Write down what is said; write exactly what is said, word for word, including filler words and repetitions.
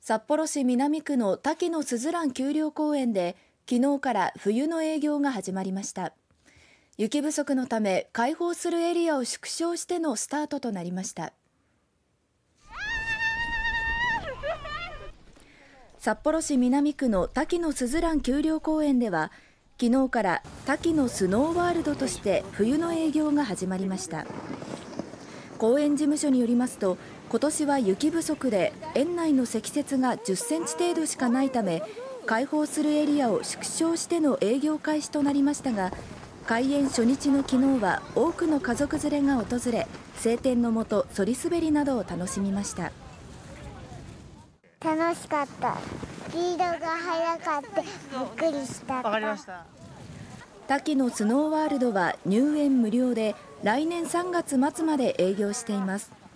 札幌市南区の滝野すずらん丘陵公園で昨日から冬の営業が始まりました。雪不足のため開放するエリアを縮小してのスタートとなりました。札幌市南区の滝野すずらん丘陵公園では昨日から滝野スノーワールドとして冬の営業が始まりました。公園事務所によりますと、今年は雪不足で園内の積雪がじゅっセンチ程度しかないため、開放するエリアを縮小しての営業開始となりましたが、開園初日の昨日は多くの家族連れが訪れ、晴天の下そり滑りなどを楽しみました。 楽しかった。スピードが速かってびっくりした。わかりました。 滝野スノーワールドは入園無料で来年さんがつ末まで営業しています。